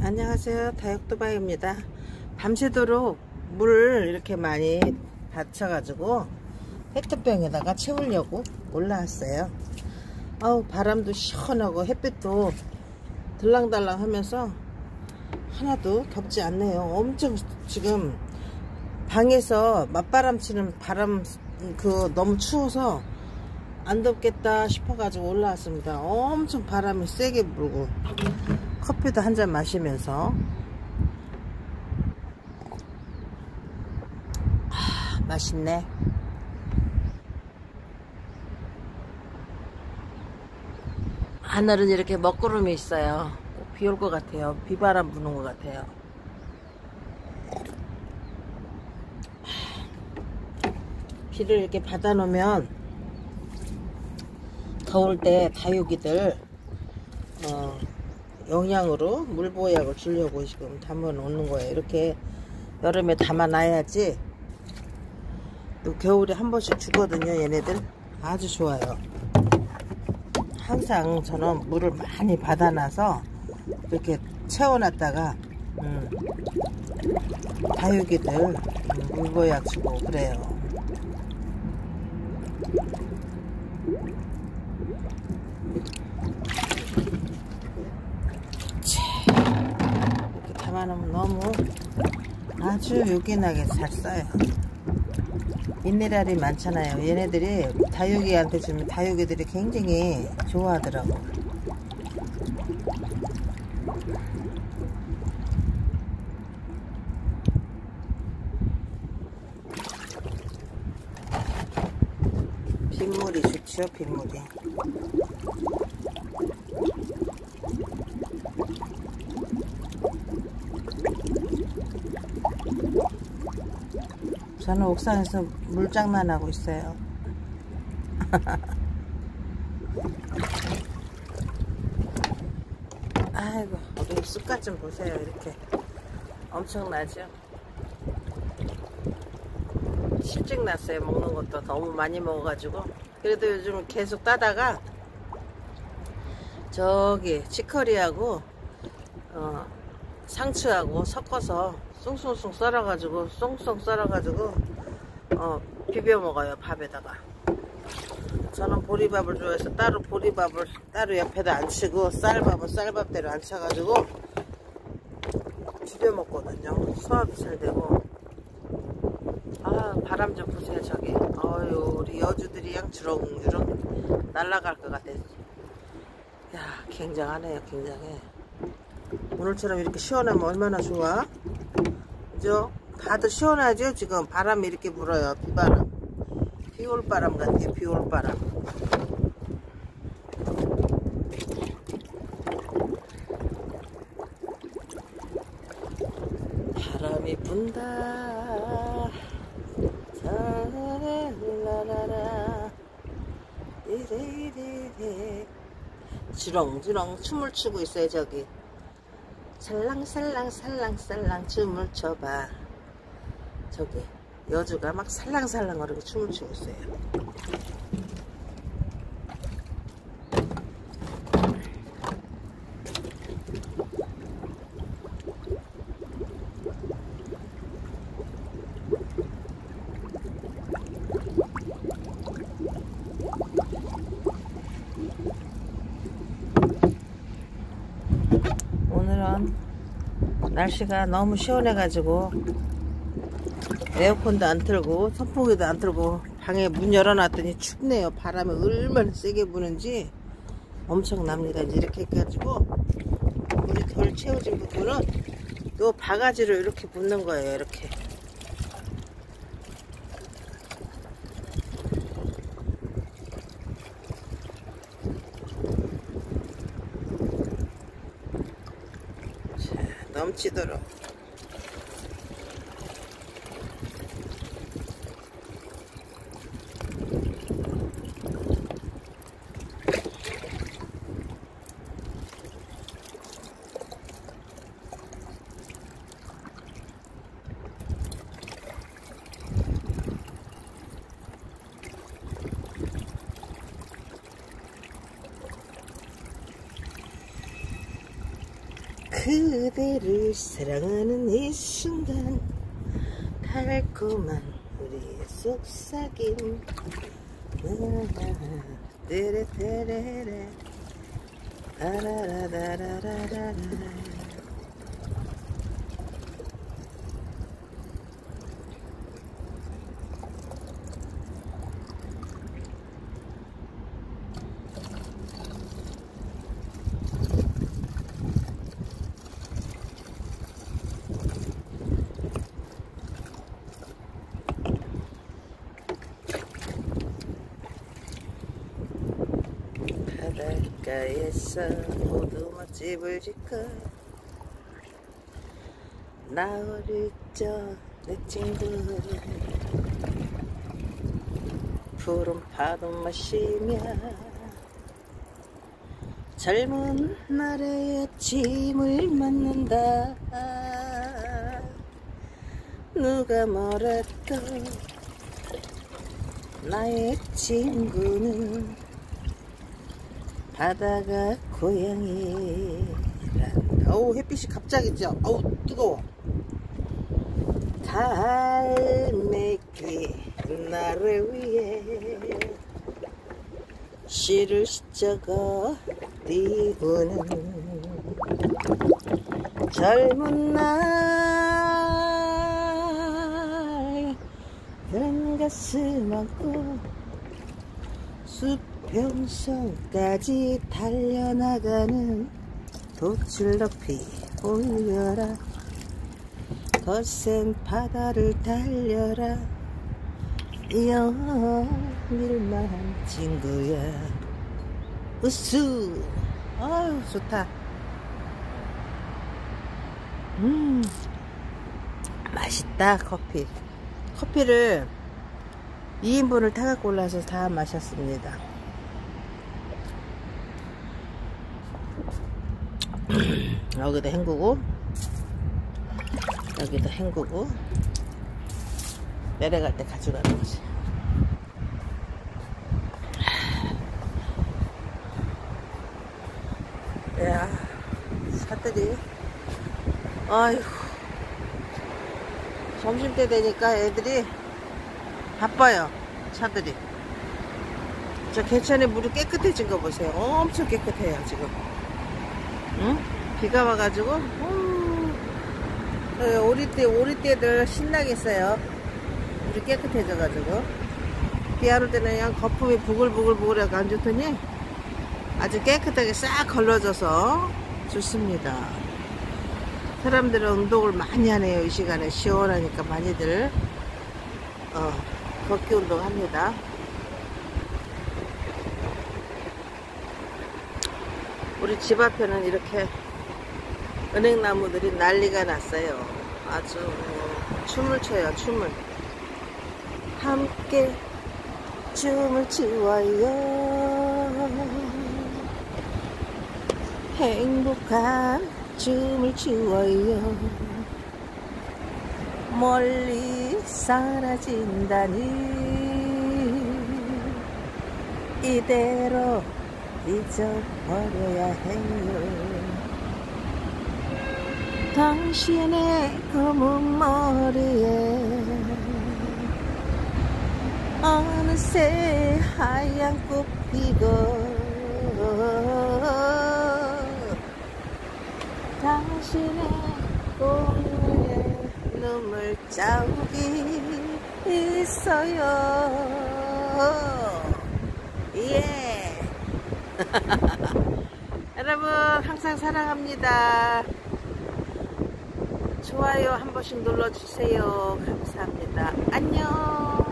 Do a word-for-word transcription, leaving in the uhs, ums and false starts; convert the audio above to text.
안녕하세요, 다육도바입니다. 밤새도록 물을 이렇게 많이 받쳐가지고 페트병에다가 채우려고 올라왔어요. 아우, 바람도 시원하고 햇빛도 들랑달랑 하면서 하나도 덥지 않네요. 엄청 지금 방에서 맞바람 치는 바람, 그 너무 추워서 안 덥겠다 싶어가지고 올라왔습니다. 엄청 바람이 세게 불고 커피도 한 잔 마시면서 아, 맛있네. 하늘은 이렇게 먹구름이 있어요. 비 올 것 같아요. 비바람 부는 것 같아요. 비를 이렇게 받아 놓으면 더울 때 다육이들 어, 영양으로 물보약을 주려고 지금 담아 놓는 거예요. 이렇게 여름에 담아 놔야지 또 겨울에 한 번씩 주거든요. 얘네들 아주 좋아요. 항상 저는 물을 많이 받아 놔서 이렇게 채워놨다가 음, 다육이들 음, 물보약 주고 그래요. 이렇게 담아놓으면 너무 아주 요긴하게 잘 써요. 미네랄이 많잖아요. 얘네들이 다육이한테 주면 다육이들이 굉장히 좋아하더라고. 빗물이 좋죠, 빗물이. 저는 옥상에서 물장난하고 있어요. 아이고, 우리 쑥갓 좀 보세요. 이렇게 엄청나죠? 실증 났어요. 먹는 것도 너무 많이 먹어가지고. 그래도 요즘 계속 따다가 저기 치커리하고 어, 상추하고 섞어서 숭숭숭 썰어가지고 쏭쏭 썰어가지고 어, 비벼 먹어요. 밥에다가. 저는 보리밥을 좋아해서 따로 보리밥을 따로 옆에다 안 치고 쌀밥은 쌀밥대로 안 쳐가지고 비벼 먹거든요. 소화도 잘 되고. 아, 바람 좀 보세요. 저기 어유, 우리 여주들이 양 주렁주렁 날아갈 것 같아. 야, 굉장하네요. 굉장해. 오늘처럼 이렇게 시원하면 얼마나 좋아. 그죠? 다들 시원하죠? 지금 바람이 이렇게 불어요. 비바람, 비올바람 같아요. 비올바람. 바람이 분다. 라라라 이리리리 주렁주렁 춤을 추고 있어요. 저기 살랑살랑 살랑살랑 춤을 춰봐. 저기 여주가 막 살랑살랑 거리고 춤을 추고 있어요. 오늘은 날씨가 너무 시원해 가지고 에어컨도 안 틀고 선풍기도 안 틀고 방에 문 열어놨더니 춥네요. 바람이 얼마나 세게 부는지 엄청납니다. 이제 이렇게 해가지고 물이 덜 채워진 부분은 또 바가지로 이렇게 붓는 거예요. 이렇게. 넘치도록. 그대를 사랑하는 이 순간 달콤한 우리의 속삭임 떼레떼레레 아라라라라라라 바닷가에서 오두막집을 짓고 나 어릴 적 내 친구들 푸른 파도 마시며 젊은 날의 짐을 맞는다. 누가 뭐래도 나의 친구는 바다가 고향이란다. 어우 햇빛이 갑자기 죠 어우 뜨거워. 갈매기 나를 위해 시를 적어 띄우는 젊은 날 그런 가슴 안고 수평선까지 달려나가는 돛을 높이 올려라. 거센 바다를 달려라. 영일만 친구야. 우수. 아유 좋다. 음 맛있다. 커피 커피를 이 인분을 타갖고 올라서 다 마셨습니다. 여기도 헹구고 여기도 헹구고 내려갈 때 가져가는 거지. 야 사들이 아이고 점심때 되니까 애들이 바빠요. 차들이. 저 개천에 물이 깨끗해진 거 보세요. 엄청 깨끗해요 지금. 응? 비가 와가지고 음, 오리떼 오리떼들 신나겠어요. 물이 깨끗해져가지고. 비 안 올 때는 그냥 거품이 부글부글부글 해서 안 좋더니 아주 깨끗하게 싹 걸러져서 좋습니다. 사람들은 운동을 많이 하네요. 이 시간에 시원하니까 많이들 어, 걷기 운동 합니다. 우리 집 앞에는 이렇게 은행나무들이 난리가 났어요. 아주 춤을 춰요. 춤을 함께 춤을 추어요. 행복한 춤을 추어요. 멀리 사라진다니 이대로 잊어버려야 해요. 당신의 검은 머리에 어느새 하얀 꽃 피고 당신의 꽃에 눈물 자국이 있어요. 예. 여러분 항상 사랑합니다. 좋아요 한 번씩 눌러주세요. 감사합니다. 안녕.